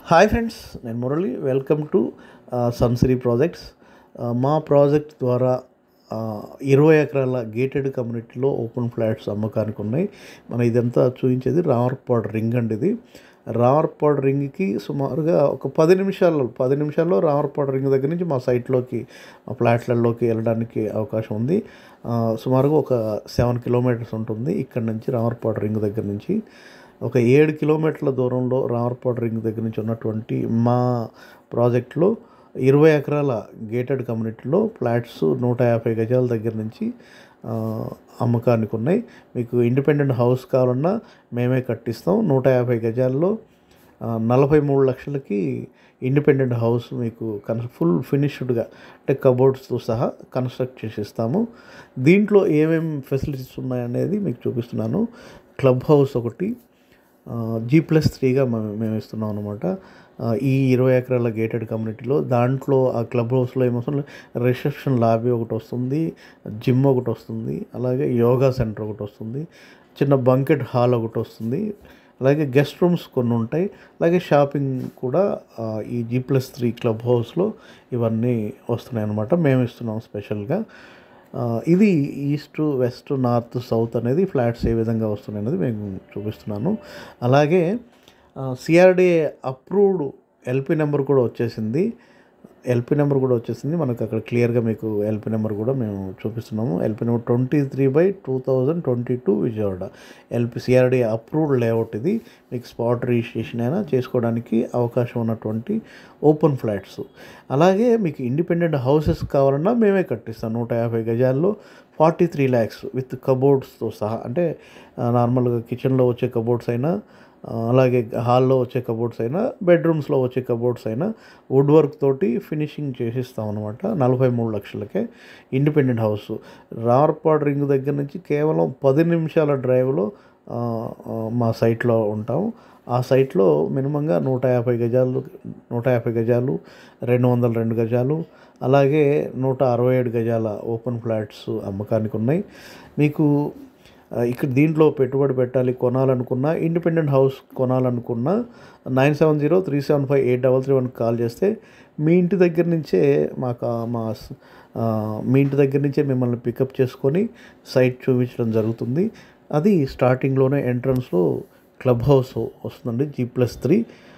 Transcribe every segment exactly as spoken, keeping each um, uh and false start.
Hi friends, నేను Murali. Welcome to Sansiri projects. మా project ద్వారా ఇరవై ఎకరాల గేటెడ్ కమ్యూనిటీలో ఓపెన్ ఫ్లాట్స్ అమ్మకానికి ఉన్నాయి. మనం ఇదంతా చూపించేది రామవరప్పాడు రింగ్ అండి. ఇది రామవరప్పాడు రింగ్కి సుమారుగా ఒక పది నిమిషాల్లో పది నిమిషాల్లో రామవరప్పాడు రింగ్ దగ్గర నుంచి మా సైట్లోకి మా ఫ్లాట్లలోకి వెళ్ళడానికి అవకాశం ఉంది. సుమారుగా ఒక సెవెన్ కిలోమీటర్స్ ఉంటుంది ఇక్కడ నుంచి, రామవరప్పాడు రింగ్ దగ్గర నుంచి. ఒక ఏడు కిలోమీటర్ల దూరంలో రామవరప్పాడు రింగ్ దగ్గర నుంచి ఉన్నటువంటి మా ప్రాజెక్టులో ఇరవై ఎకరాల గేటెడ్ కమ్యూనిటీలో ఫ్లాట్స్ నూట యాభై గజాల దగ్గర నుంచి అమ్మకానికి ఉన్నాయి. మీకు ఇండిపెండెంట్ హౌస్ కావాలన్నా మేమే కట్టిస్తాం. నూట యాభై గజాల్లో నలభై మూడు లక్షలకి ఇండిపెండెంట్ హౌస్ మీకు కన్ ఫుల్ ఫినిష్డ్గా అంటే కబోర్డ్స్తో సహా కన్స్ట్రక్ట్ చేసి ఇస్తాము. దీంట్లో ఏమేమి ఫెసిలిటీస్ ఉన్నాయనేది మీకు చూపిస్తున్నాను. క్లబ్ హౌస్ ఒకటి జీ ప్లస్ త్రీగా మేము ఇస్తున్నాం అనమాట ఈ ఇరవై ఎకరాల గేటెడ్ కమ్యూనిటీలో. దాంట్లో ఆ క్లబ్ హౌస్లో ఏమొస్తుంది, రిసెప్షన్ లాబీ ఒకటి వస్తుంది, జిమ్ ఒకటి వస్తుంది, అలాగే యోగా సెంటర్ ఒకటి వస్తుంది, చిన్న బంకెట్ హాల్ ఒకటి వస్తుంది, అలాగే గెస్ట్ రూమ్స్ కొన్ని ఉంటాయి, అలాగే షాపింగ్ కూడా ఈ జీ ప్లస్ త్రీ క్లబ్ హౌస్లో ఇవన్నీ వస్తున్నాయి అన్నమాట. మేము ఇస్తున్నాం స్పెషల్గా. ఇది ఈస్ట్, వెస్ట్, నార్త్, సౌత్ అనేది ఫ్లాట్స్ ఏ విధంగా వస్తున్నాయి అనేది మేము చూపిస్తున్నాను. అలాగే సిఆర్డిఏ అప్రూవ్డ్ ఎల్పి నెంబర్ కూడా వచ్చేసింది. ఎల్పి నెంబర్ కూడా వచ్చేసింది మనకు అక్కడ క్లియర్గా మీకు ఎల్పి నెంబర్ కూడా మేము చూపిస్తున్నాము. LP number twenty three by two thousand twenty two Vijayawada LP CRDA approved layout. ఇది మీకు స్పాట్ రిజిస్ట్రేషన్ అయినా చేసుకోవడానికి అవకాశం ఉన్నటువంటి ఓపెన్ ఫ్లాట్స్. అలాగే మీకు ఇండిపెండెంట్ హౌసెస్ కావాలన్నా మేమే కట్టిస్తాం. నూట యాభై గజాల్లో ఫార్టీ త్రీ ల్యాక్స్ విత్ కబోర్డ్స్తో సహా, అంటే నార్మల్గా కిచెన్లో వచ్చే కబోర్డ్స్ అయినా, అలాగే హాల్లో వచ్చే కబోర్డ్స్ అయినా, బెడ్రూమ్స్లో వచ్చే కబోర్డ్స్ అయినా వుడ్ వర్క్ తోటి ఫినిషింగ్ చేసిస్తాం అనమాట. నలభై మూడు లక్షలకే ఇండిపెండెంట్ హౌస్. రామవరప్పాడు రింగ్ దగ్గర నుంచి కేవలం పది నిమిషాల డ్రైవ్లో మా సైట్లో ఉంటాం. ఆ సైట్లో మినిమంగా నూట యాభై గజాలు నూట యాభై గజాలు రెండు వందల రెండు గజాలు అలాగే నూట అరవై ఏడు గజాల ఓపెన్ ఫ్లాట్స్ అమ్మకానికి ఉన్నాయి. మీకు ఇక్కడ దీంట్లో పెట్టుబడి పెట్టాలి కొనాలనుకున్నా, ఇండిపెండెంట్ హౌస్ కొనాలనుకున్నా nine seven zero three seven five eight double three వన్కి కాల్ చేస్తే మీ ఇంటి దగ్గర నుంచే మాకు మా మీ ఇంటి దగ్గర నుంచే మిమ్మల్ని పికప్ చేసుకొని సైట్ చూపించడం జరుగుతుంది. అది స్టార్టింగ్లోనే ఎంట్రన్స్లో క్లబ్ హౌస్ వస్తుందండి, జీ ప్లస్ త్రీ.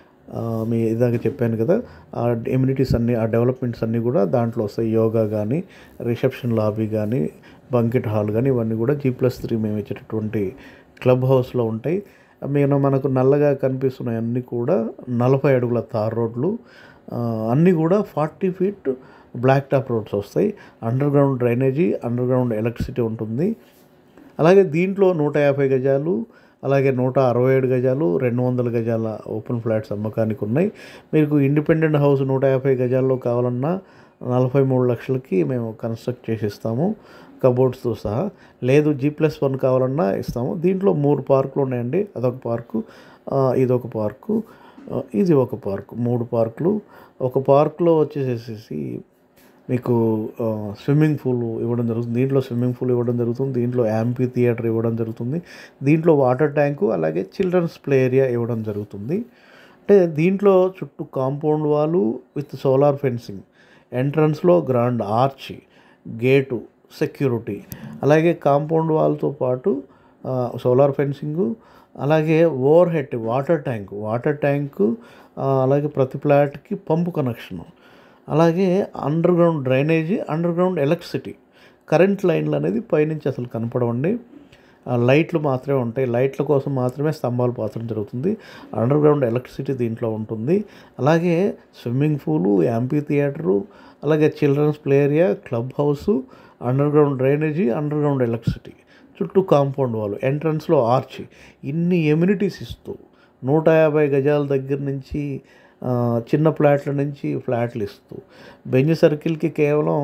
మీ ఇదాక చెప్పాను కదా, ఆ ఎమ్యూనిటీస్ అన్నీ, ఆ డెవలప్మెంట్స్ అన్నీ కూడా దాంట్లో వస్తాయి. యోగా కానీ, రిసెప్షన్ లాబీ కానీ, బంకెట్ హాల్ కానీ, ఇవన్నీ కూడా జీ ప్లస్ త్రీ మేము ఇచ్చేటటువంటి క్లబ్ హౌస్లో ఉంటాయి. మేము మనకు నల్లగా కనిపిస్తున్నాయి అన్నీ కూడా నలభై అడుగుల తార్ రోడ్లు, అన్నీ కూడా forty feet black top roads వస్తాయి. Under ground drainage, under ground electricity ఉంటుంది. అలాగే దీంట్లో నూట యాభై గజాలు అలాగే నూట అరవై ఏడు గజాలు రెండు వందల గజాల ఓపెన్ ఫ్లాట్స్ అమ్మకానికి ఉన్నాయి. మీకు ఇండిపెండెంట్ హౌస్ నూట యాభై గజాల్లో కావాలన్నా నలభై మూడు లక్షలకి మేము కన్స్ట్రక్ట్ చేసి ఇస్తాము కబోర్డ్స్తో సహా. లేదు జీ ప్లస్ వన్ కావాలన్నా ఇస్తాము. దీంట్లో మూడు పార్కులు ఉన్నాయండి. అదొక పార్కు, ఇదొక పార్కు, ఇది ఒక పార్కు, మూడు పార్కులు. ఒక పార్కులో వచ్చేసేసి మీకు స్విమ్మింగ్ పూల్ ఇవ్వడం జరుగుతుంది. దీంట్లో స్విమ్మింగ్ పూల్ ఇవ్వడం జరుగుతుంది. దీంట్లో యాంపీ థియేటర్ ఇవ్వడం జరుగుతుంది. దీంట్లో వాటర్ ట్యాంకు అలాగే చిల్డ్రన్స్ ప్లే ఏరియా ఇవ్వడం జరుగుతుంది. అంటే దీంట్లో చుట్టూ compound wall with solar fencing, ఎంట్రన్స్లో గ్రాండ్ ఆర్చ్, గేటు, సెక్యూరిటీ, అలాగే కాంపౌండ్ వాల్తో పాటు సోలార్ ఫెన్సింగు, అలాగే over head water tank water tank అలాగే ప్రతి ఫ్లాట్కి పంపు కనెక్షను, అలాగే under ground drainage, under ground electricity. Current లైన్లు అనేది పైనుంచి అసలు కనపడవండి, లైట్లు మాత్రమే ఉంటాయి. లైట్ల కోసం మాత్రమే స్తంభాలు పాతడం జరుగుతుంది. అండర్ గ్రౌండ్ ఎలక్ట్రిసిటీ దీంట్లో ఉంటుంది. అలాగే స్విమ్మింగ్ పూలు, యాంపీ థియేటరు, అలాగే children's play area, club house, under ground drainage, under ground electricity, చుట్టూ కాంపౌండ్ వాళ్ళు, ఎంట్రన్స్లో ఆర్చ్, ఇన్ని ఎమ్యూనిటీస్ ఇస్తూ నూట యాభై గజాల దగ్గర నుంచి చిన్న ఫ్లాట్ల నుంచి ఫ్లాట్లు ఇస్తూ బెంజ్ సర్కిల్కి కేవలం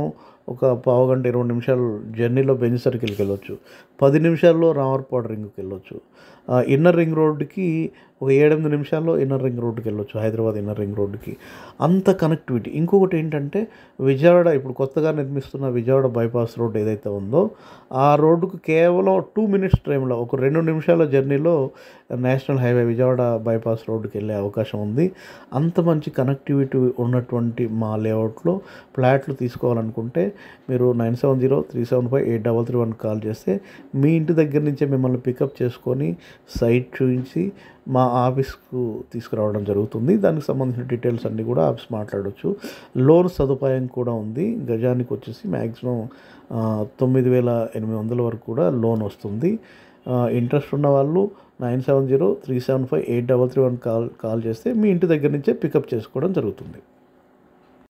ఒక పావు గంట ఇరవై నిమిషాలు జర్నీలో బెంజ్ సర్కిల్కి వెళ్ళొచ్చు. పది నిమిషాల్లో రామవరపాడు రింగ్కి వెళ్ళొచ్చు. ఇన్నర్ రింగ్ రోడ్డుకి ఒక ఏడెనిమిది నిమిషాల్లో ఇన్నర్ రింగ్ రోడ్డుకి వెళ్ళొచ్చు, హైదరాబాద్ ఇన్నర్ రింగ్ రోడ్డుకి. అంత కనెక్టివిటీ. ఇంకొకటి ఏంటంటే విజయవాడ ఇప్పుడు కొత్తగా నిర్మిస్తున్న విజయవాడ బైపాస్ రోడ్ ఏదైతే ఉందో ఆ రోడ్డుకు కేవలం టూ మినిట్స్ టైంలో ఒక రెండు నిమిషాల జర్నీలో నేషనల్ హైవే విజయవాడ బైపాస్ రోడ్డుకి వెళ్ళే అవకాశం ఉంది. అంత మంచి కనెక్టివిటీ ఉన్నటువంటి మా లేఅవుట్లో ఫ్లాట్లు తీసుకోవాలనుకుంటే మీరు nine seven zero three seven five eight double three one call చేస్తే మీ ఇంటి దగ్గర నుంచే మిమ్మల్ని పికప్ చేసుకొని సైట్ చూపించి మా ఆఫీస్కు తీసుకురావడం జరుగుతుంది. దానికి సంబంధించిన డీటెయిల్స్ అన్నీ కూడా ఆఫీస్ మాట్లాడవచ్చు. లోన్ సదుపాయం కూడా ఉంది. గజానికి వచ్చేసి మ్యాక్సిమం తొమ్మిది వేల ఎనిమిది వందల వరకు కూడా లోన్ వస్తుంది. ఇంట్రెస్ట్ ఉన్న వాళ్ళు nine seven zero three seven five eight double three one call call చేస్తే మీ ఇంటి దగ్గర నుంచే పికప్ చేసుకోవడం జరుగుతుంది.